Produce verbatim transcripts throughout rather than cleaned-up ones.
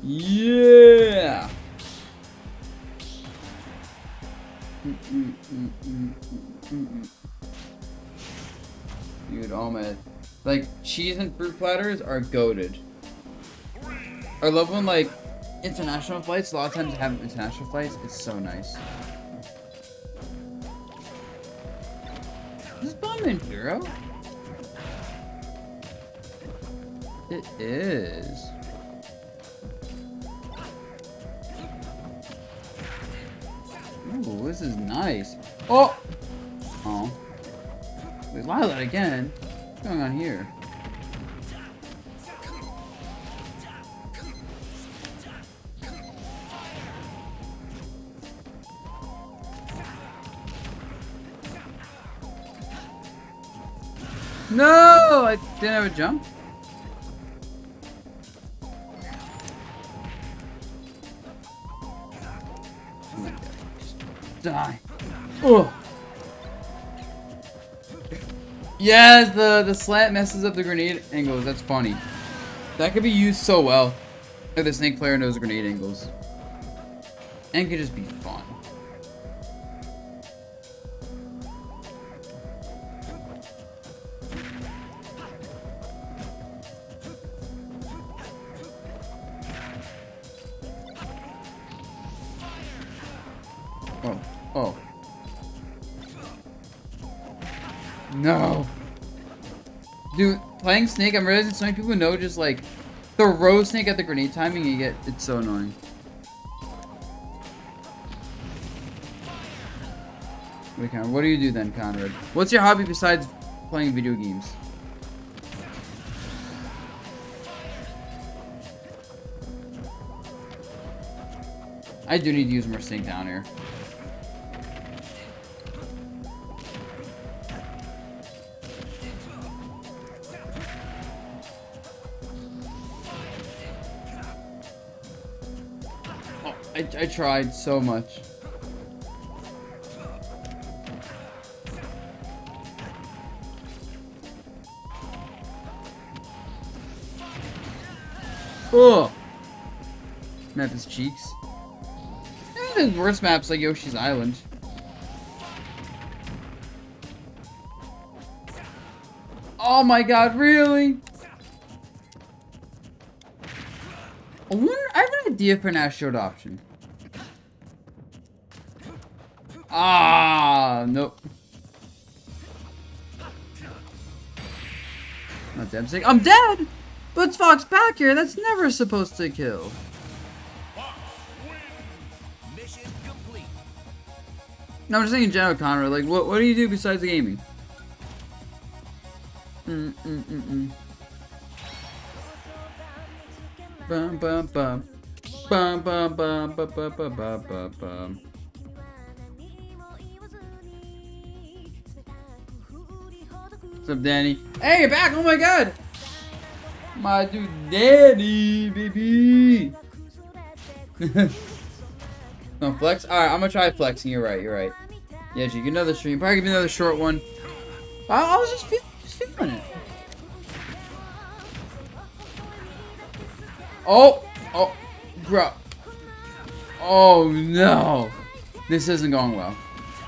Yeah. Mm -mm -mm -mm -mm -mm. Dude, oh man. Like, cheese and fruit platters are goated. I love when, like, international flights, a lot of times I have international flights, it's so nice. Is this bomb Enduro? It is. Ooh, this is nice. Oh! Oh. Wait, Lila again? What's going on here? No! I didn't have a jump. Oh my God. Just die. Oh! Yes, the, the slant messes up the grenade angles. That's funny. That could be used so well if the Snake player knows the grenade angles. And could just be fun. Oh, oh. No. Dude, playing Snake, I'm realizing so many people know just like throw Snake at the grenade timing and you get, it's so annoying. Wait, Conrad, what do you do then, Conrad? What's your hobby besides playing video games? I do need to use more Snake down here. I, I tried so much. Oh! Map his cheeks. There's worse maps like Yoshi's Island. Oh my God, really? I wonder, I have an idea for an Astro option. Ah, nope. Not dead. I'm saying I'm dead! But it's Fox back here. That's never supposed to kill. No, I'm just saying in general, Conrad. Like, what, what do you do besides the gaming? Mm, mm, mm, mm. Bum, bum, bum. Bum, bum, bum, bum, bum, bum, bum, bum, bum. What's up, Danny? Hey, you're back! Oh my God! My dude, Danny, baby! No flex? Alright, I'm gonna try flexing. You're right, you're right. Yeah, G, another stream. Probably give me another short one. I, I was just, feel, just feeling it. Oh! Oh! Bro. Oh no! This isn't going well.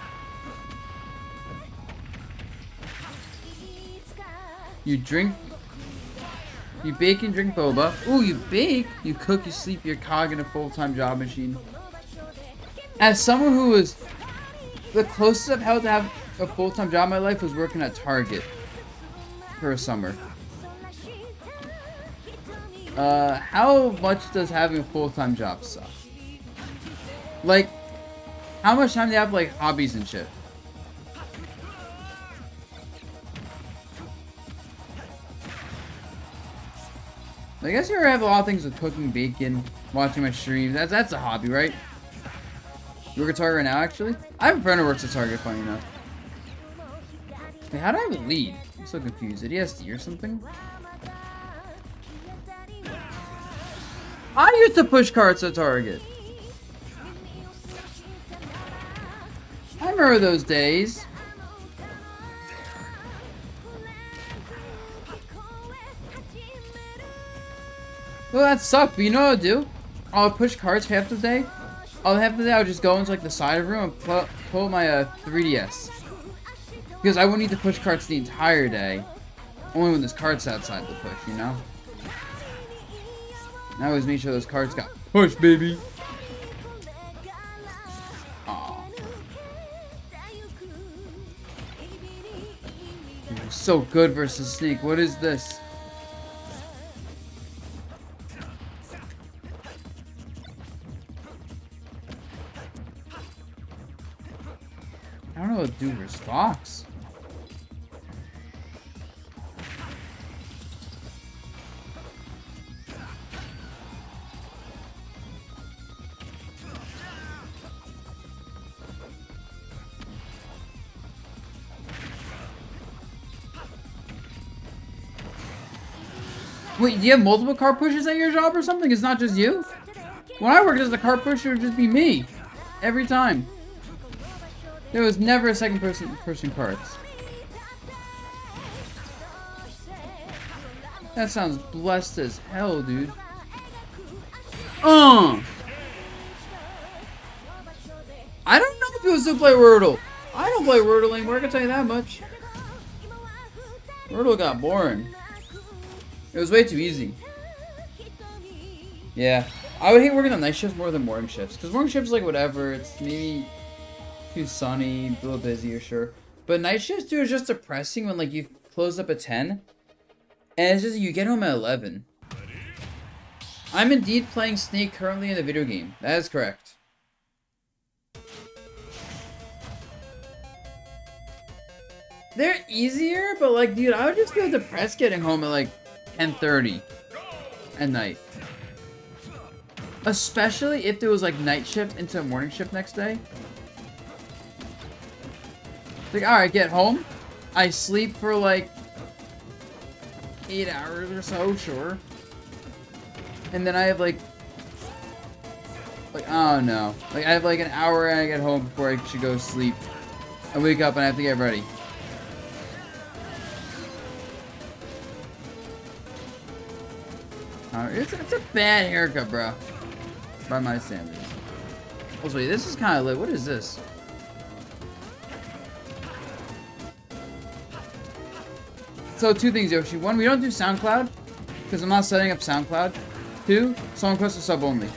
You drink... You bake and drink boba. Ooh, you bake! You cook, you sleep, you're cog in a full-time job machine. As someone who was... The closest I've held to have a full-time job in my life was working at Target. For a summer. Uh, how much does having a full-time job suck? Like, how much time do you have, like, hobbies and shit? I guess you have a lot of things with cooking, baking, watching my streams. That's that's a hobby, right? You work at Target right now, actually? I have a friend who works at Target, funny enough. Wait, how do I have a lead? I'm so confused. Did he S D or something? I used to push carts at Target. I remember those days. Well, that sucked, but you know what I'll do? I'll push cards half the day. I'll half the day I'll just go into like the side room and pull, pull my uh, three D S. Because I won't need to push cards the entire day. Only when there's cards outside the push, you know? And I always make sure those cards got pushed, baby. Aww. You're so good versus Snake. What is this? I don't know what to do versus Fox. Wait, do you have multiple card pushes at your job or something? It's not just you? When I worked as a card pusher, it would just be me. Every time. There was never a second person pushing cards. That sounds blessed as hell, dude. Uh! I don't know if people still play Wordle. I don't play Wordle anymore, I can tell you that much. Wordle got boring. It was way too easy. Yeah. I would hate working on night shifts more than morning shifts. Because morning shifts, like, whatever. It's maybe too sunny, a little busy, or sure. But night shifts, dude, is just depressing when, like, you close up at ten. And it's just, you get home at eleven. I'm indeed playing Snake currently in the video game. That is correct. They're easier, but, like, dude, I would just feel depressed getting home at, like, ten thirty at night. Especially if there was like night shift into a morning shift next day. Like, alright, get home. I sleep for like eight hours or so, sure. And then I have like like oh no. Like I have like an hour and I get home before I should go to sleep. I wake up and I have to get ready. Uh, it's, it's a bad haircut, bro. By my standards. Also, this is kind of lit. What is this? So, two things, Yoshi. One, we don't do SoundCloud, because I'm not setting up SoundCloud. Two, song requests are sub only.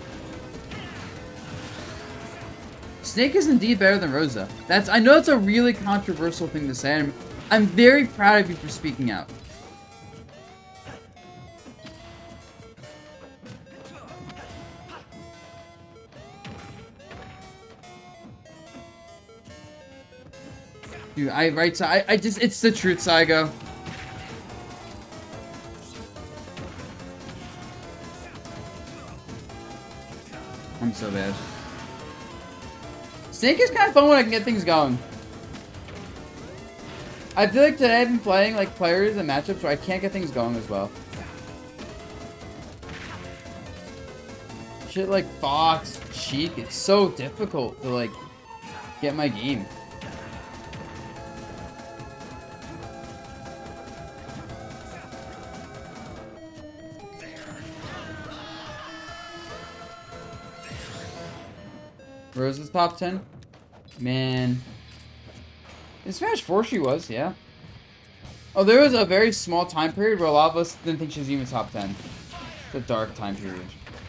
Snake is indeed better than Rosa. That's I know that's a really controversial thing to say. I'm, I'm very proud of you for speaking out. Dude, I right side. I, I just it's the truth, Saigo. I'm so bad. Snake is kind of fun when I can get things going. I feel like today I've been playing like players and matchups where I can't get things going as well. Shit like Fox, Cheek, it's so difficult to like get my game. Rose's top ten? Man. In Smash four she was, yeah. Oh, there was a very small time period where a lot of us didn't think she was even top ten. The dark time period.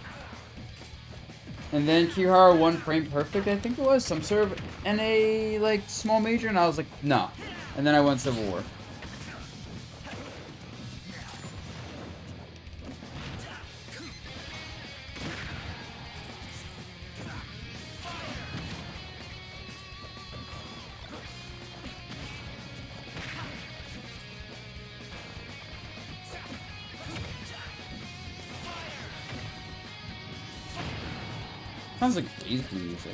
And then Kirihara won Frame Perfect, I think it was. Some sort of N A, like, small major, and I was like, no. And then I won Civil War. Sounds like Daisy music.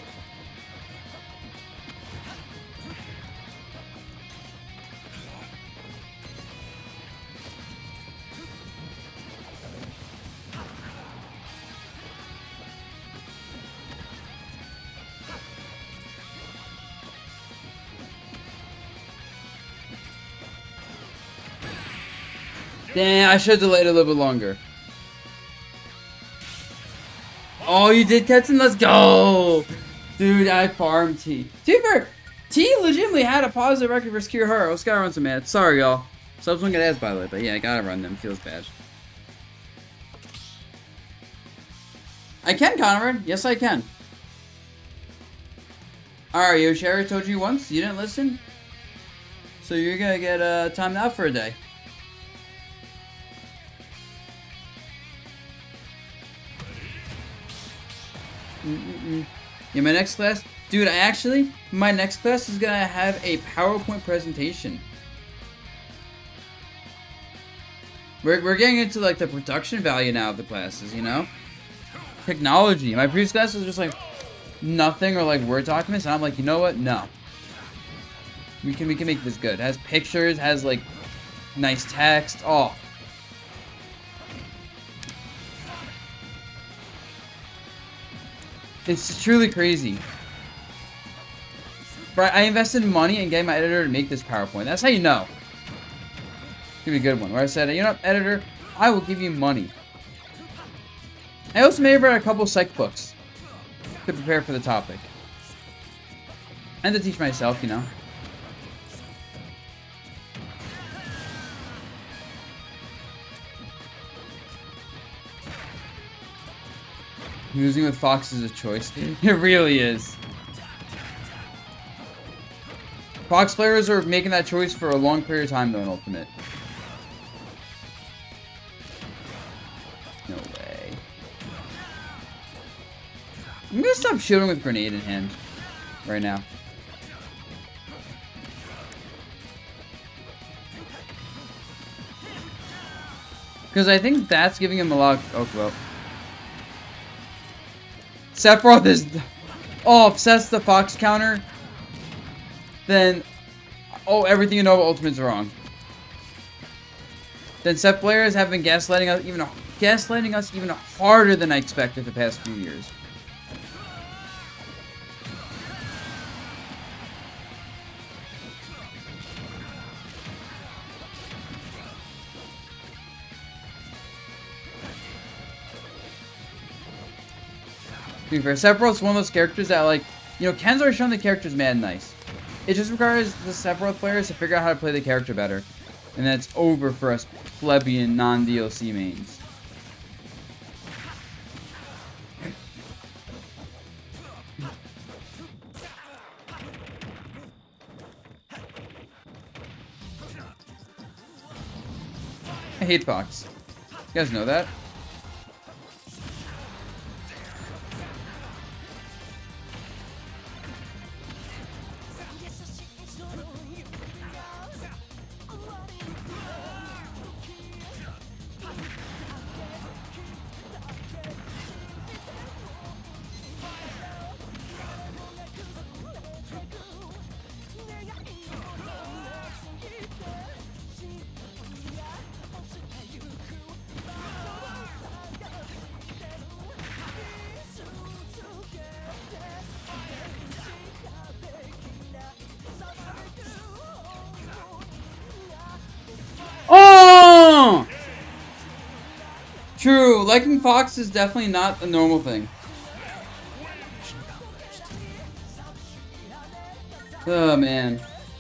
Damn, I should have delayed a little bit longer. Oh, you did, Ketson? Let's go! Dude, I farmed T. To be fair, T legitimately had a positive record versus Kirihara. Let's gotta run some ads. Sorry, y'all. Subs won't get ads, by the way, but yeah, I gotta run them. Feels bad. I can, Conrad. Yes, I can. Alright, Yoshi, I already told you once. You didn't listen? So you're gonna get uh, timed out for a day. Mm-mm-mm. Yeah, my next class... Dude, I actually... My next class is gonna have a PowerPoint presentation. We're, we're getting into, like, the production value now of the classes, you know? Technology. My previous class was just, like, nothing or, like, Word documents. And I'm like, you know what? No. We can, we can make this good. It has pictures, has, like, nice text. Oh. It's truly crazy. Right, I invested money in getting my editor to make this PowerPoint. That's how you know. It's gonna be a good one. Where I said, you know what, editor, I will give you money. I also made over a couple psych books to prepare for the topic. And to teach myself, you know. Losing with Fox is a choice. It really is. Fox players are making that choice for a long period of time, though, in Ultimate. No way. I'm gonna stop shooting with grenade in hand right now. Because I think that's giving him a lot of... Oh, well. Sephiroth is... Oh, if that's the Fox counter, then... Oh, everything you know about Ultimate's wrong. Then Seth players have been gaslighting us even gaslighting us even harder than I expected the past few years. To be fair, Sephiroth's one of those characters that, like, you know, Ken's already shown the character's mad nice. It just requires the Sephiroth players to figure out how to play the character better. And that's over for us plebeian non-D L C mains. I hate Fox. You guys know that? Oh! True, liking Fox is definitely not a normal thing. Oh, man.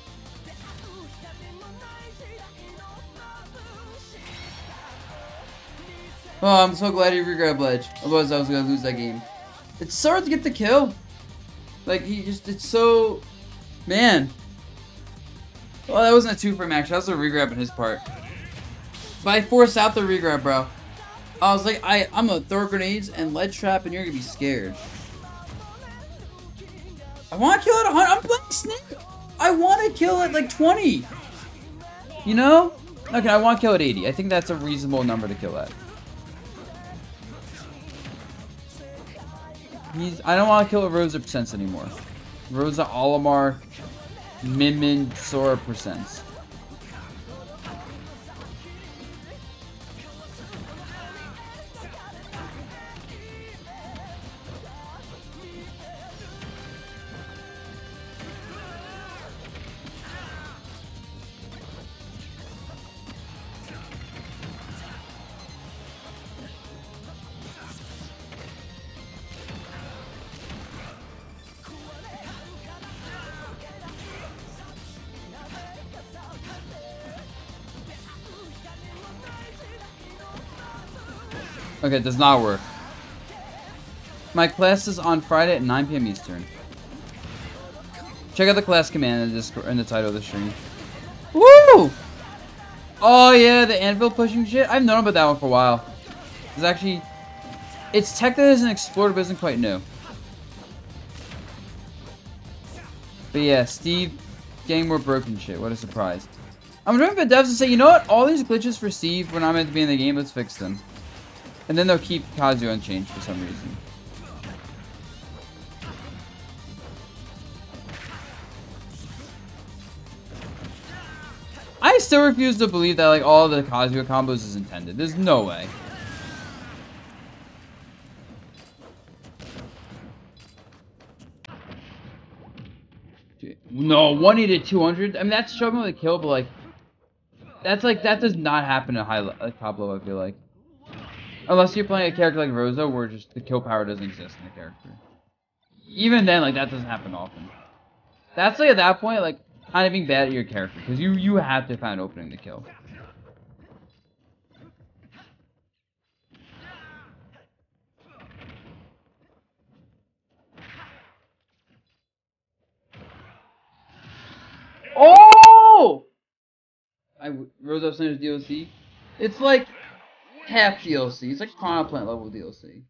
Oh, I'm so glad he regrabbed Ledge. Otherwise, I was gonna lose that game. It's so hard to get the kill. Like, he just, it's so... Man. Well, that wasn't a two for him, actually. That was a regrab on his part. But I forced out the regrab, bro. I was like, I, I'm gonna throw grenades and ledge trap, and you're gonna be scared. I want to kill it one hundred. I'm playing Snake. I want to kill it like twenty. You know? Okay, I want to kill it eighty. I think that's a reasonable number to kill at. He's. I don't want to kill at Rosa percents anymore. Rosa, Olimar, Min Min, Sora percents. Okay, it does not work. My class is on Friday at nine P M Eastern. Check out the class command in the, Discord, in the title of the stream. Woo! Oh yeah, the anvil pushing shit. I've known about that one for a while. It's actually, it's technically as an explorer, but isn't quite new. But yeah, Steve getting more broken shit. What a surprise. I'm waiting for devs to say, you know what? All these glitches for Steve when I'm meant to be in the game, let's fix them. And then they'll keep Kazuo unchanged for some reason. I still refuse to believe that like all the Kazuo combos is intended. There's no way. No, one eighty to two hundred. I mean, that's struggling with a kill, but like, that's like that does not happen at high like, top level. I feel like, unless you're playing a character like Rosa, where just the kill power doesn't exist in the character. Even then, like that doesn't happen often. That's like at that point, like kind of being bad at your character because you you have to find an opening to kill. Oh! I Rose of Sinners D L C. It's like half D L C. It's like Piranha Plant level D L C.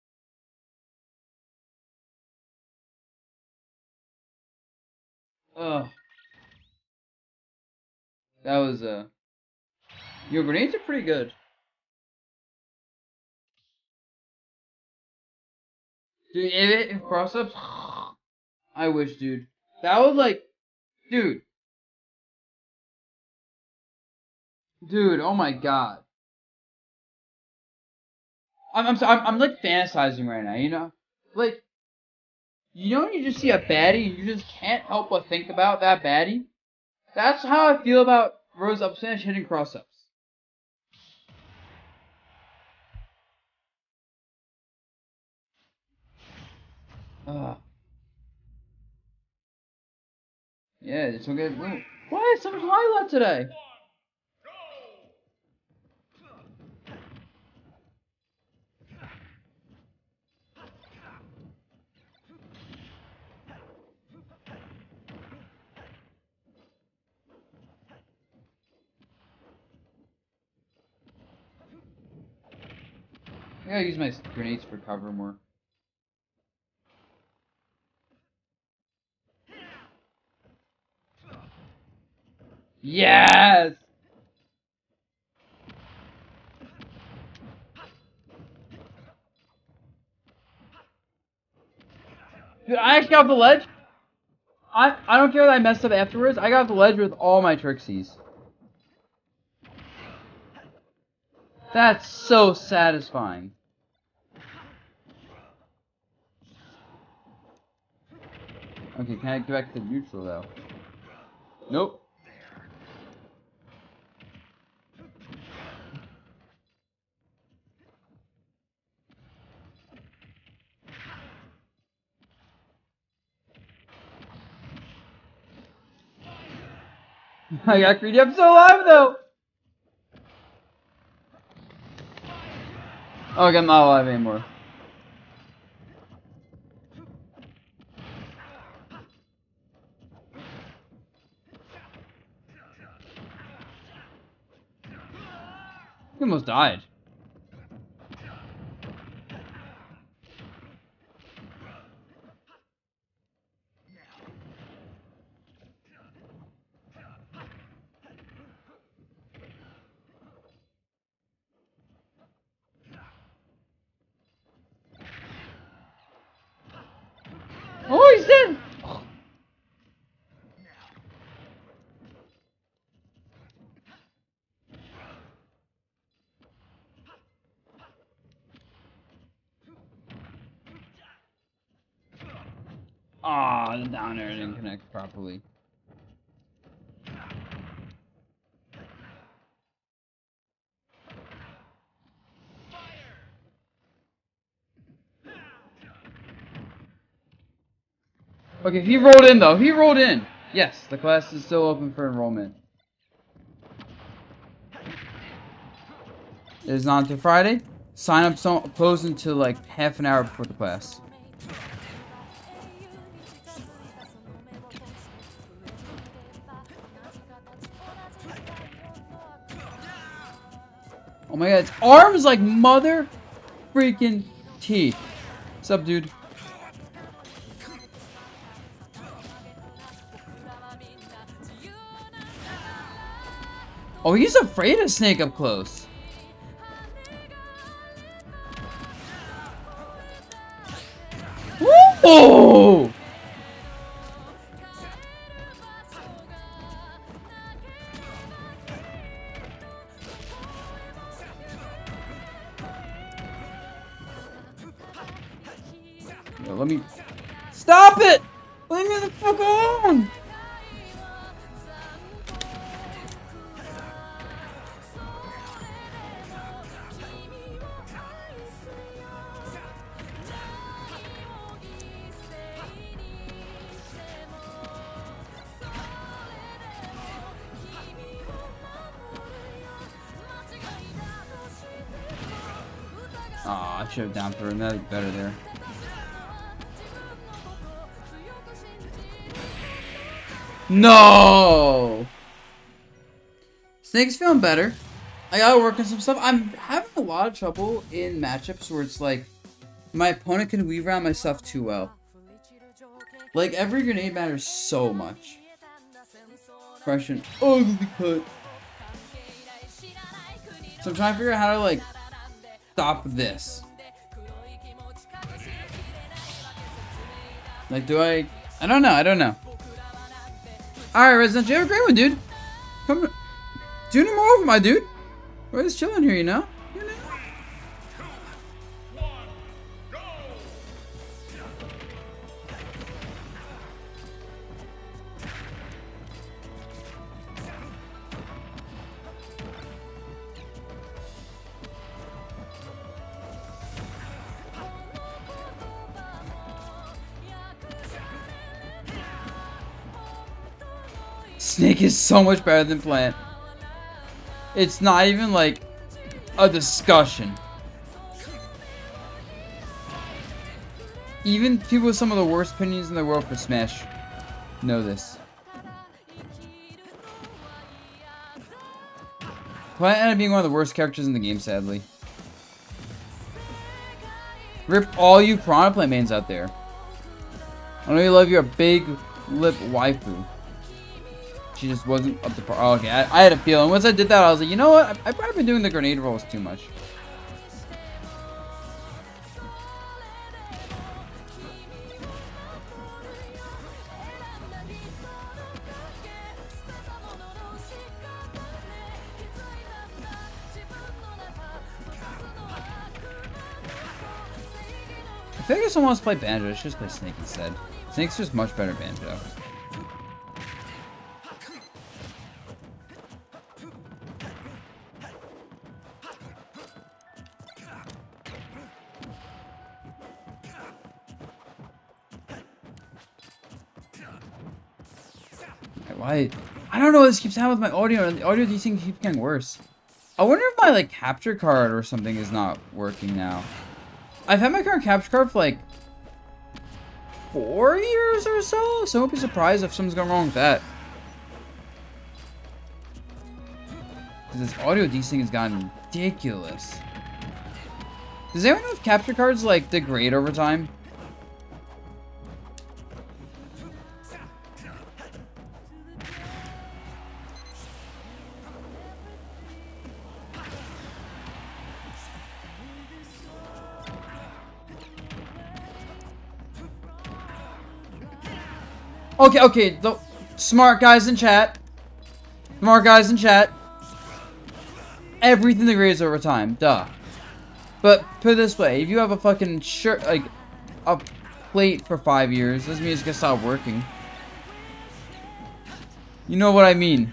Ugh. That was uh. Your grenades are pretty good. Dude, if it cross ups, I wish, dude. That was like, dude. Dude, oh my god. I'm, I'm, I'm, I'm like fantasizing right now, you know? Like, you know when you just see a baddie and you just can't help but think about that baddie? That's how I feel about Rose up smash hitting cross ups. Ugh. Yeah, it's so good. Why is so much Lila today? I gotta use my grenades for cover more. Yes! Dude, I actually got off the ledge. I, I don't care that I messed up afterwards. I got off the ledge with all my Trixies. That's so satisfying. Okay, can I get back to neutral though? Nope. I got greedy. I'm still alive though. Oh, I'm not alive anymore. He almost died. Oh, he's dead! Ah, oh, the down air didn't connect properly. Okay, he rolled in though. He rolled in. Yes, the class is still open for enrollment. It is not until Friday. sign up so close into like half an hour before the class. Oh my god, its arms like mother freaking teeth. What's up, dude? Oh, he's afraid of Snake up close. Whoa! Yo, let me stop it! Leave me the fuck alone! Aw, I should have down thrown. That'd be better there. No! Snake's feeling better. I gotta work on some stuff. I'm having a lot of trouble in matchups where it's like my opponent can weave around my stuff too well. Like every grenade matters so much. Question. Oh, the cut. So I'm trying to figure out how to like stop this. Like, do I? I don't know. I don't know. All right, Resident, you have a great one, dude. Come, do any more over, my dude. We're just chilling here, you know. You know? Snake is so much better than Plant. It's not even like a discussion. Even people with some of the worst opinions in the world for Smash know this. Plant ended up being one of the worst characters in the game, sadly. Rip all you Piranha Plant mains out there. I know you love your big lip waifu. She just wasn't up to par. Oh, okay, I, I had a feeling. Once I did that, I was like, you know what? I've, I've probably been doing the grenade rolls too much. I figure if someone wants to play Banjo, I should just play Snake instead. Snake's just much better at Banjo. Why? I don't know what this keeps happening with my audio. The audio desync keeps getting worse. I wonder if my like capture card or something is not working now. I've had my current capture card for like four years or so, so I won't be surprised if something's going wrong with that. Because this audio desync has gotten ridiculous. Does anyone know if capture cards like degrade over time? Okay, okay, the smart guys in chat. Smart guys in chat. Everything degrades over time, duh. But put it this way, if you have a fucking shirt, like, a plate for five years, doesn't mean it's gonna stop working. You know what I mean.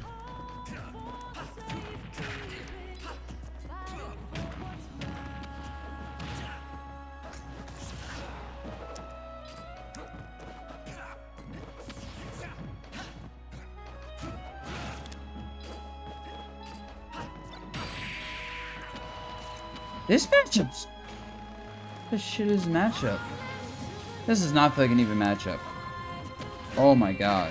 This matchup's... This shit is matchup. This does not feel like an even matchup. Oh my god.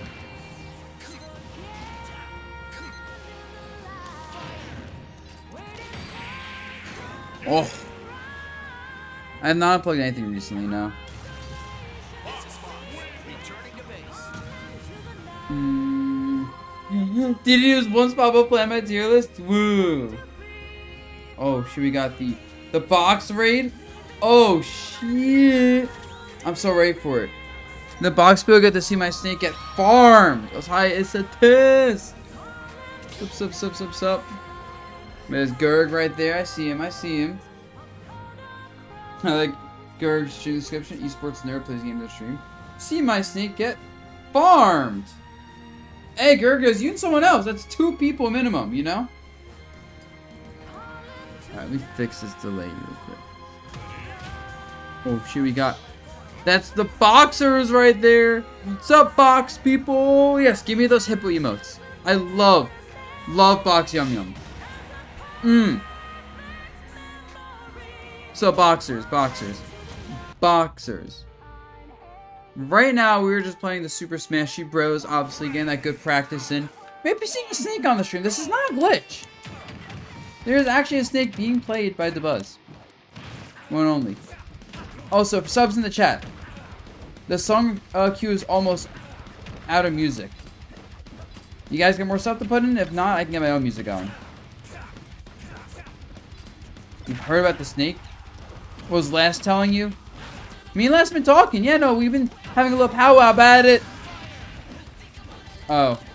Oh. I have not played anything recently, no. Mm. Did you use one spot above play on my tier list? Woo. Oh, shit, we got the the box raid. Oh shit. I'm so ready for it. The box people get to see my snake get farmed. As high as a test. Sup, sup, sup, sup, sup. There's Gurg right there. I see him. I see him. I like Gurg's stream description. Esports nerd plays games on stream. See my snake get farmed. Hey, Gurg goes, you and someone else. That's two people minimum, you know? Alright, let me fix this delay real quick. Oh, shit, we got... That's the boxers right there. Sup, box people? Yes, give me those hippo emotes. I love, love box yum yum. Mmm. So, boxers, boxers. Boxers. Right now, we were just playing the Super Smashy Bros. Obviously, getting that good practice in. Maybe seeing a snake on the stream. This is not a glitch. There's actually a snake being played by the Buzz. One only. Also, for subs in the chat. The song uh, queue is almost out of music. You guys got more stuff to put in? If not, I can get my own music going. You've heard about the snake? What was Last telling you? Me and Last been talking. Yeah, no, we've been having a little powwow about it. Oh.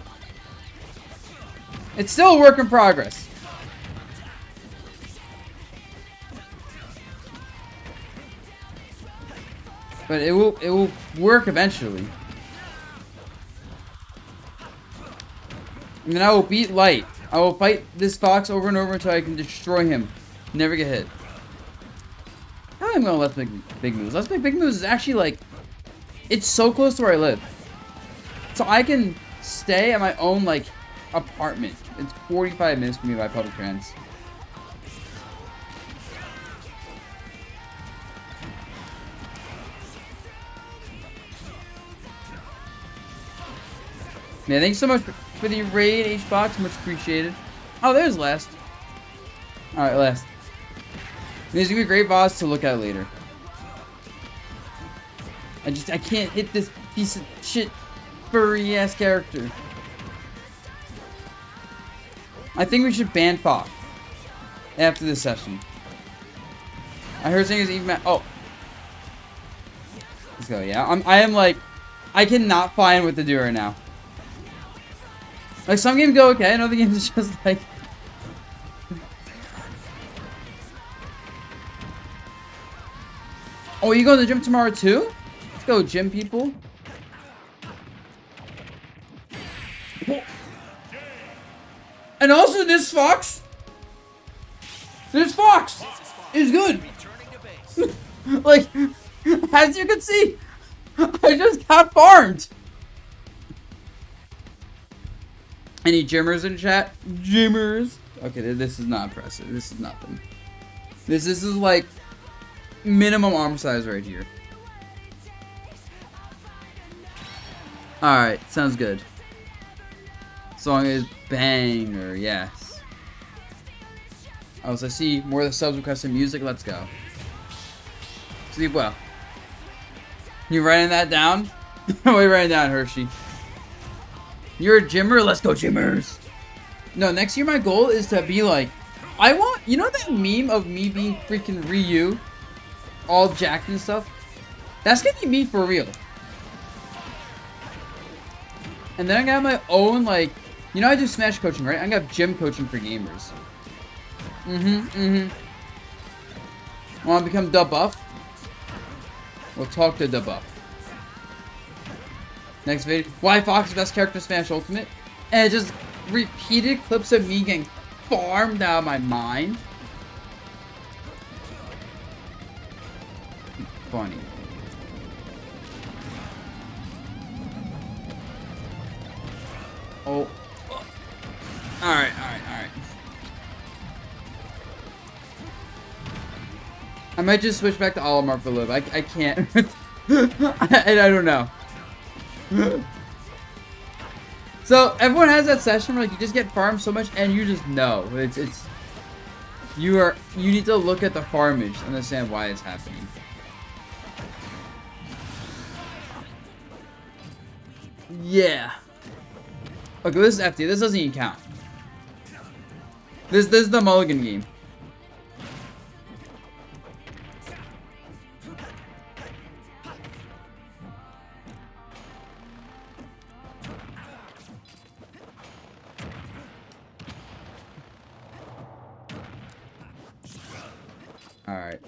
It's still a work in progress. But it will it will work eventually. And then I will beat Light. I will fight this fox over and over until I can destroy him. Never get hit. How am I gonna Let's Make Big Moves? Let's Make Big Moves is actually like... It's so close to where I live. So I can stay at my own like apartment. It's forty-five minutes for me by public trans. Man, thanks so much for the raid, H-Box. Much appreciated. Oh, there's Last. Alright, Last. There's gonna be a great boss to look at later. I just, I can't hit this piece of shit furry-ass character. I think we should ban Fox after this session. I heard saying it's even... Oh. Let's go, yeah. I'm, I am like... I cannot find what to do right now. Like, some games go okay, and other games is just like... Oh, you going to the gym tomorrow too? Let's go, gym people. And also this Fox. This Fox is good. Like, as you can see, I just got farmed. Any gymmers in chat? Gymmers. Okay, this is not impressive. This is nothing. This, this is like minimum arm size right here. Alright, sounds good. Song is banger, yes. Oh, so I see more of the subs requesting music. Let's go. Sleep well. You writing that down? What are you writing down, Hershey? You're a gymmer? Let's go, gymmers. No, next year my goal is to be like, I want, you know that meme of me being freaking Ryu? All jacked and stuff? That's gonna be me for real. And then I got my own, like, you know I do Smash coaching, right? I got gym coaching for gamers. Mm-hmm, mm-hmm. Want to become Dub Buff? We'll talk to Dub Buff. Next video. Why Fox is best character in Smash Ultimate? And it just repeated clips of me getting farmed out of my mind. Funny. Oh. Alright, alright, alright. might just switch back to Olimar for a little bit. I, I can't. I, I don't know. So everyone has that session where like you just get farmed so much and you just know. It's it's you are you need to look at the farmage and understand why it's happening. Yeah. Okay, this is F D. This doesn't even count. This this is the mulligan game. All right.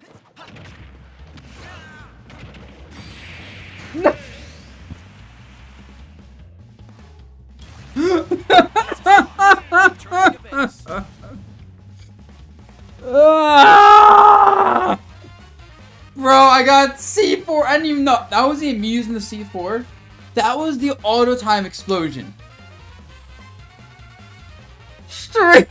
Bro, I got C four. I didn't even know. That was the Amuse in the C four. That was the auto time explosion. Straight.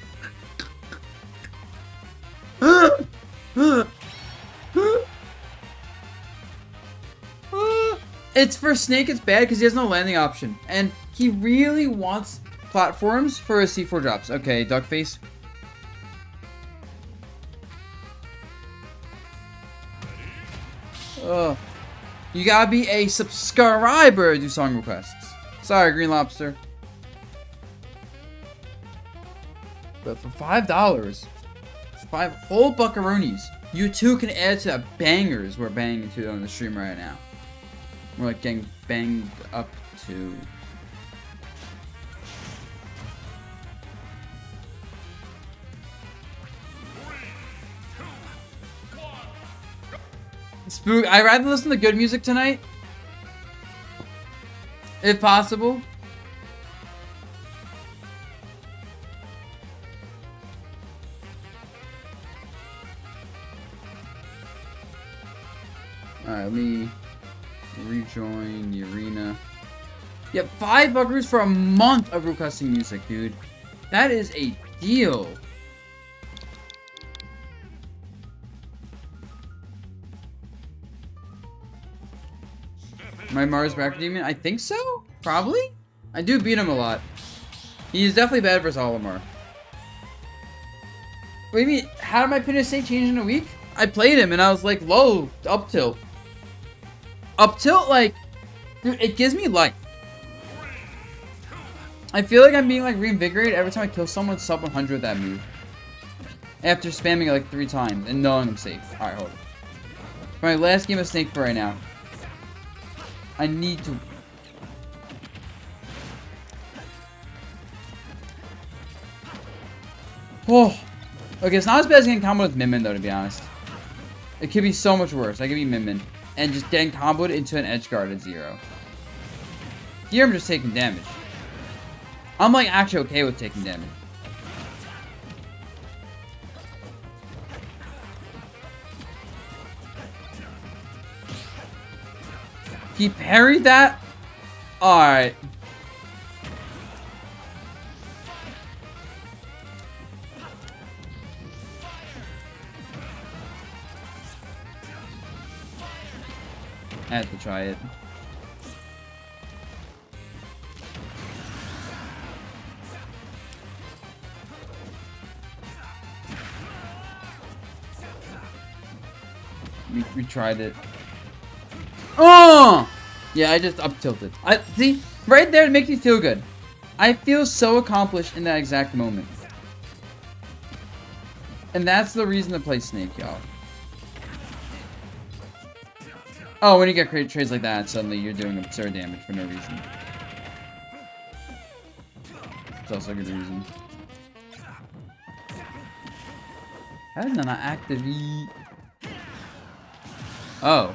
It's for Snake, it's bad because he has no landing option. And he really wants platforms for his C four drops. Okay, Duckface. Oh. You gotta be a subscriber to do song requests. Sorry, Green Lobster. But for five dollars, five whole buckaroonies, you too can add to the bangers we're banging to on the stream right now. We're like getting banged up to. Spook, I'd rather listen to good music tonight. If possible. Alright, let me rejoin the arena. Yep, five buckaroos for a month of requesting music, dude. That is a deal. My Mars Backer Demon? I think so? Probably? I do beat him a lot. He's definitely bad versus Olimar. What do you mean? How did my pin state change in a week? I played him and I was like, low, up tilt. Up tilt, like, dude, it gives me life. I feel like I'm being like reinvigorated every time I kill someone sub one hundred with that move. After spamming it like three times and knowing I'm safe. Alright, hold on. My last game of Snake for right now. I need to. Oh. Okay, it's not as bad as getting comboed with Min Min though, to be honest. It could be so much worse. I could be Min Min. And just getting comboed into an edge guard at zero. Here I'm just taking damage. I'm like actually okay with taking damage. He parried that? Alright. I had to try it. We, we tried it. Oh! Yeah, I just up tilted. I see right there. It makes me feel good. I feel so accomplished in that exact moment, and that's the reason to play Snake, y'all. Oh, when you get great trades like that, suddenly you're doing absurd damage for no reason. It's also a good reason. How did I not activate? Oh.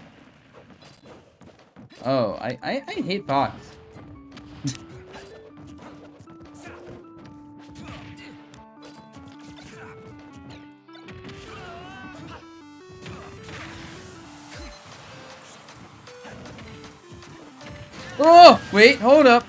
Oh, I, I, I hate bots. Oh, wait, hold up.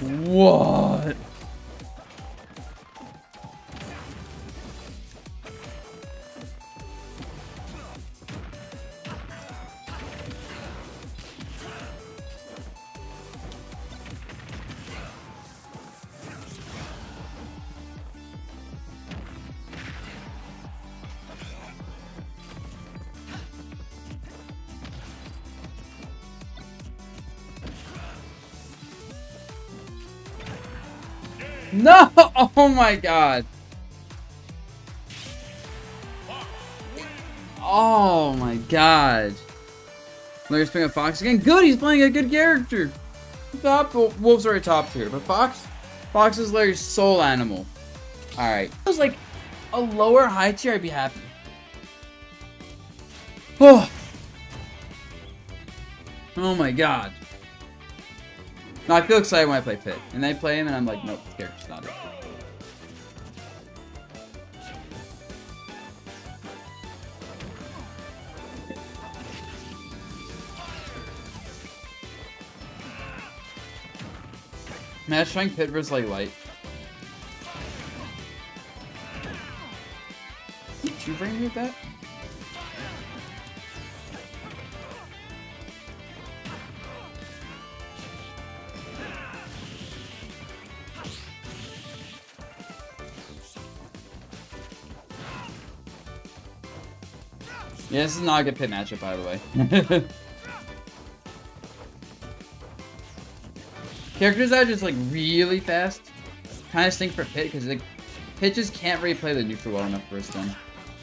What? No! Oh my god. Oh my god. Larry's playing a Fox again. Good, he's playing a good character. Top, well, Wolf's already top tier, but Fox? Fox is Larry's soul animal. Alright. If it was like a lower high tier, I'd be happy. Oh. Oh my god. No, I feel excited when I play Pit. And I play him and I'm like, nope, this character's not it. Match trying Pit versus like Light. Did you bring me with that? Yeah, this is not a good Pit matchup, by the way. Characters that are just like really fast kind of stink for Pit because like Pit just can't really play the neutral well enough for us then.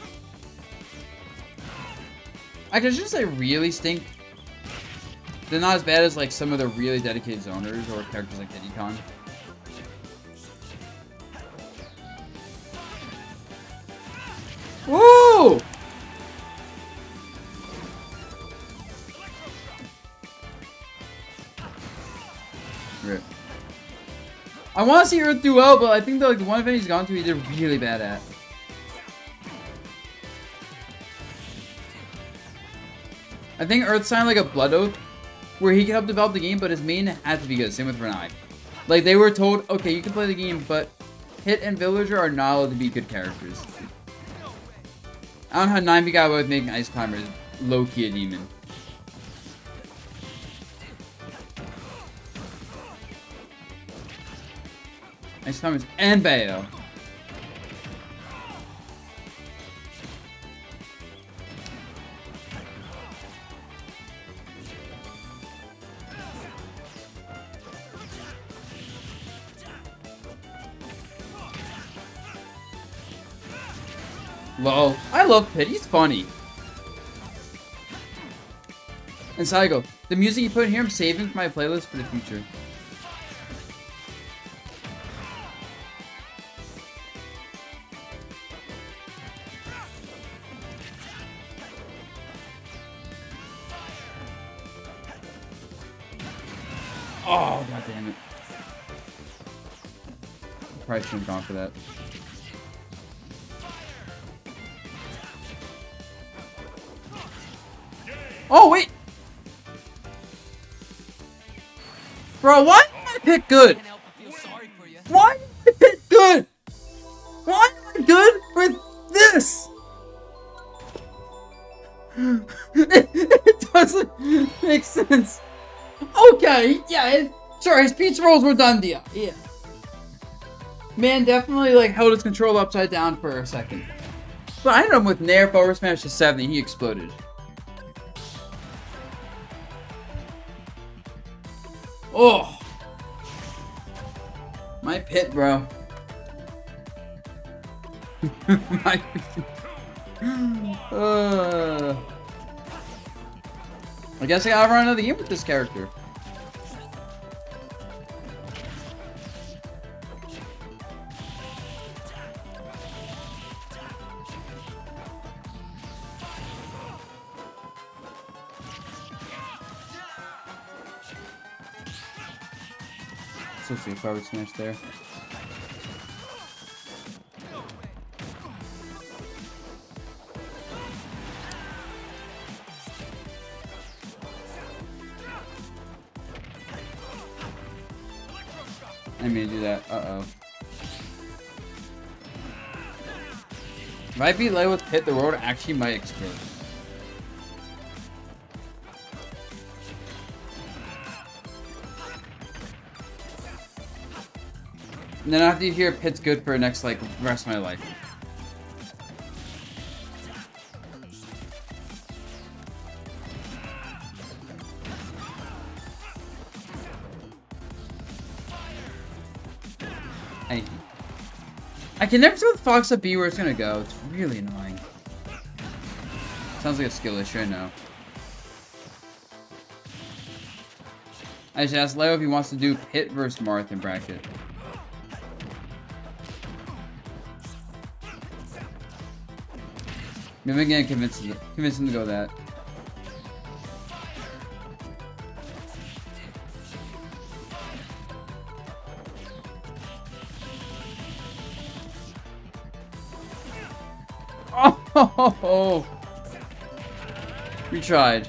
I could just say really stink. They're not as bad as like some of the really dedicated zoners or characters like Diddy Kong. Woo! Rip. I want to see Earth do well, but I think the, like, the one event he's gone to, he did really bad at. I think Earth signed like a Blood Oath, where he can help develop the game, but his main had to be good. Same with Renai. Like, they were told, okay, you can play the game, but Hit and Villager are not allowed to be good characters. I don't know how nine B got away with making Ice Climbers low-key a demon. Ice Climbers and Bayo. Lol. I love Pit. He's funny. And Saigo, the music you put in here, I'm saving for my playlist for the future. Oh, god damn it. Probably shouldn't have gone for that. Oh, wait! Bro, why did I pick good? Why did I pick good? Why am I good with this? it, it doesn't make sense. Okay, yeah, it, sure, his pizza rolls were done deal. Yeah. Man definitely like held his control upside down for a second. But I hit him with Nair forward smash to seventy, he exploded. Oh, my Pit, bro. my uh, I guess I gotta run another game with this character. So see forward smash there. I mean to do that. Uh-oh. If I beat Leo with Pit, the world actually might explode. And then after you hear Pit's good for the next, like, rest of my life. I, I can never tell with Fox up B where it's gonna go. It's really annoying. Sounds like a skill issue, I know. I just asked Leo if he wants to do Pit versus Marth in bracket. Maybe I'm gonna convince him, convince him to go that. Oh! We tried.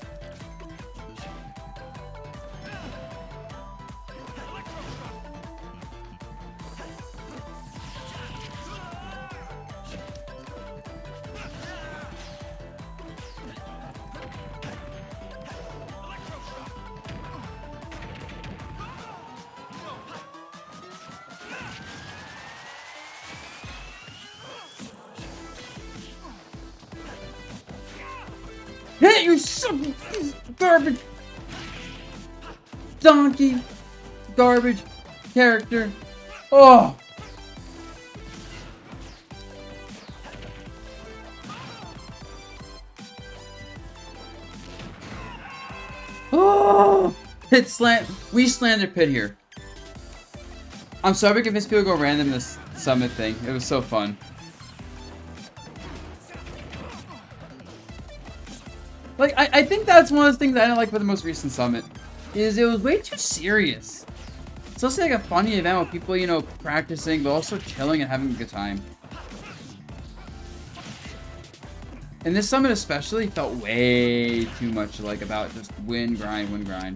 Hey, you son of garbage! Donkey! Garbage! Character! Oh! Oh! Pit slant. We slandered Pit here. I'm sorry if this people go random this summit thing. It was so fun. Like, I, I think that's one of the things I didn't like about the most recent summit. Is it was way too serious. It's also like a funny event with people, you know, practicing, but also chilling and having a good time. And this summit especially felt way too much like about just win, grind, win, grind.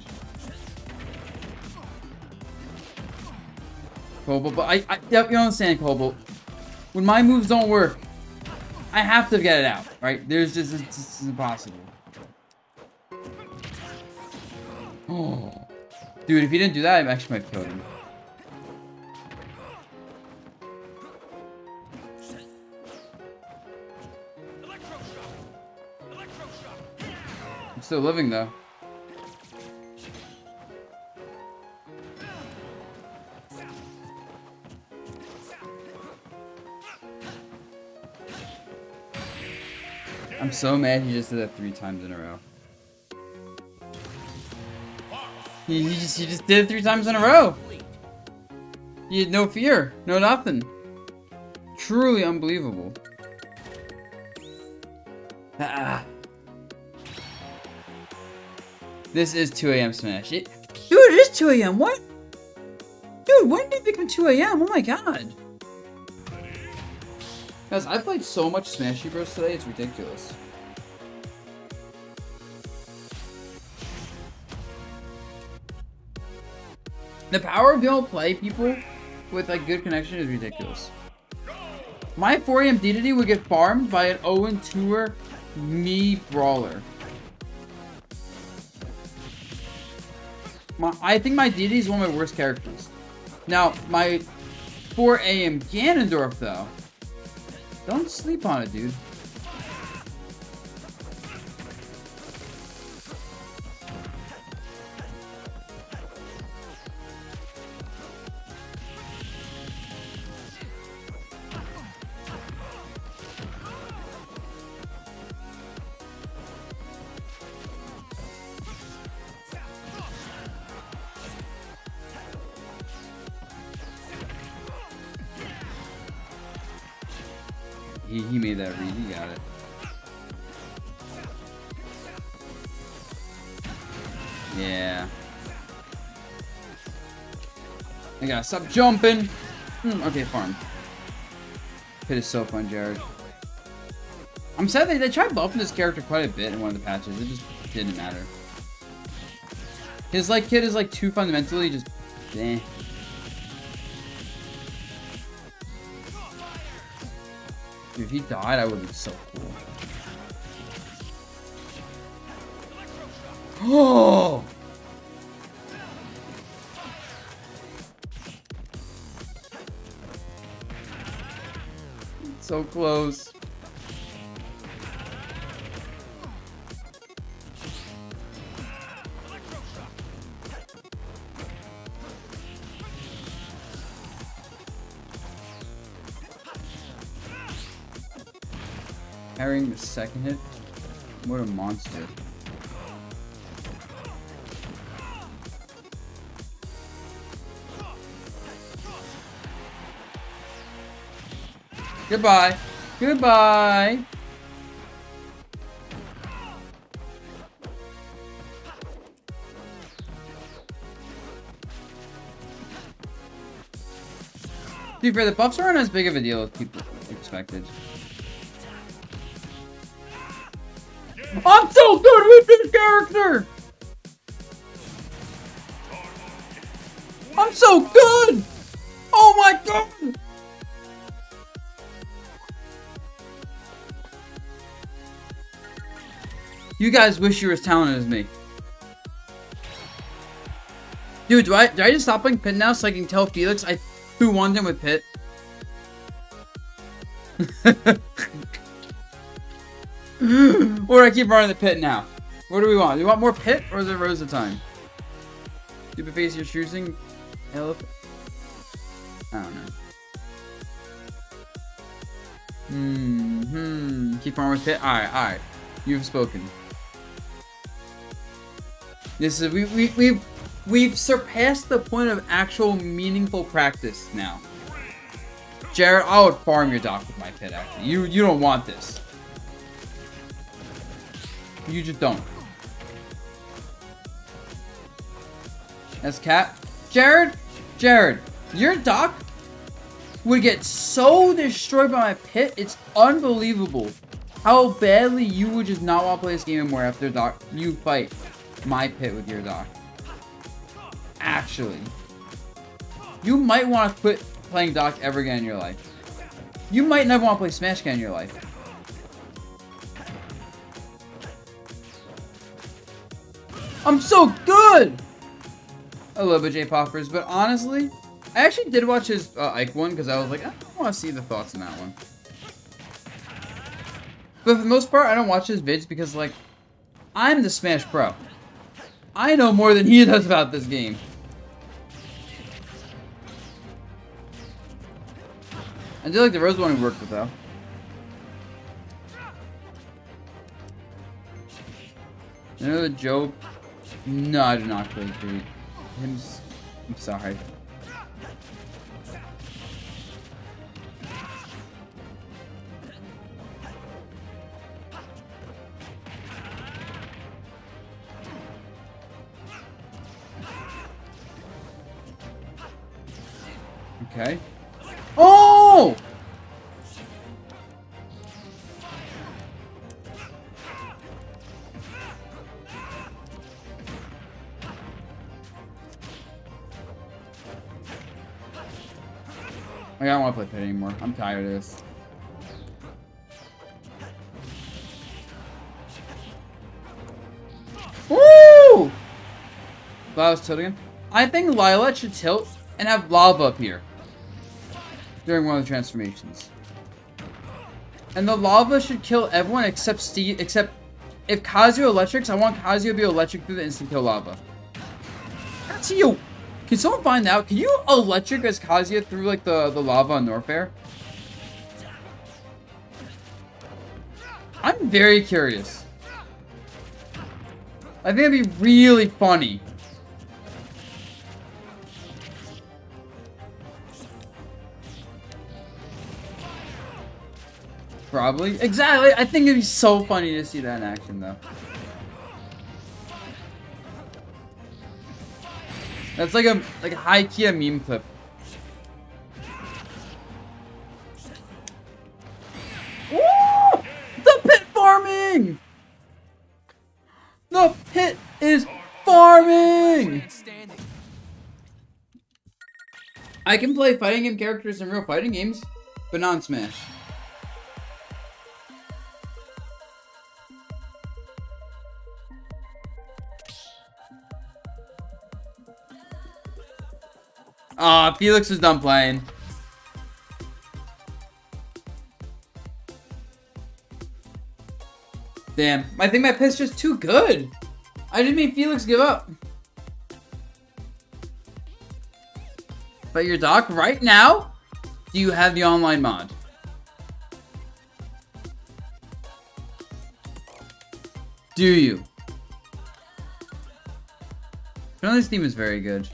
Cobalt, but I, I you don't understand, Cobalt. When my moves don't work, I have to get it out, right? There's just, it's, it's impossible. Oh. Dude, if he didn't do that, I actually might have killed him. I'm still living, though. I'm so mad he just did that three times in a row. He, he, just, he just did it three times in a row. He had no fear. No nothing. Truly unbelievable. Ah. This is two A M Smash. It, dude, it is two A M What? Dude, when did it become two A M? Oh my god. Guys, I played so much Smashy Bros today, it's ridiculous. The power of being able to play people with like good connection is ridiculous. My four A M Dedede would get farmed by an oh and two-er me brawler. My, I think my Dedede is one of my worst characters. Now, my four A M Ganondorf, though, don't sleep on it, dude. He, he made that read, he got it. Yeah. I gotta stop jumping. Mm, okay, farm. Pit is so fun, Jared. I'm sad they, they tried buffing this character quite a bit in one of the patches. It just didn't matter. His like kid is like too fundamentally just eh. Dude, if he died, I would be so cool. Oh! So close. Carrying the second hit? What a monster. Goodbye. Goodbye. To be fair, the buffs aren't as big of a deal as people expected. I'm so good with this character! I'm so good! Oh my god! You guys wish you were as talented as me. Dude, do I, do I just stop playing Pit now so I can tell Felix I who won him with Pit? Or do I keep running the Pit now? What do we want? Do we want more Pit or is it Rosa time? Stupid face you're choosing? Elephant? I don't know. Hmm, hmm. Keep on with Pit? Alright, alright. You've spoken. This is we we we've we've surpassed the point of actual meaningful practice now. Jared, I would farm your doc with my Pit actually. You you don't want this. You just don't. That's Cat. Jared, Jared, your doc would get so destroyed by my Pit. It's unbelievable how badly you would just not want to play this game anymore after doc you fight my Pit with your doc. Actually, you might want to quit playing doc ever again in your life. You might never want to play Smash again in your life. I'm so good! I love J Poppers, but honestly, I actually did watch his uh, Ike one because I was like, I want to see the thoughts on that one. But for the most part, I don't watch his vids because, like, I'm the Smash Pro. I know more than he does about this game. I do like the Rose one we worked with, though. You know the Joe? No, I do not play great. Him, I'm sorry. Okay. Oh! I don't want to play Pit anymore. I'm tired of this. Woo! Lila's tilting him. I think Lila should tilt and have lava appear during one of the transformations. And the lava should kill everyone except Steve, except if Kazuya electrics, I want Kazuya to be electric through the instant kill lava. Kazuya, can someone find out? Can you electric as Kazuya through like the, the lava on Norfair? I'm very curious. I think it'd be really funny. Probably. Exactly. I think it'd be so funny to see that in action, though. That's like a like a high-key meme clip. Woo! The Pit farming! The Pit is farming! I can play fighting game characters in real fighting games, but not in Smash. Aw, uh, Felix was done playing. Damn, I think my pit's just too good. I just made Felix give up. But your doc, right now, do you have the online mod? Do you? Apparently this team is very good.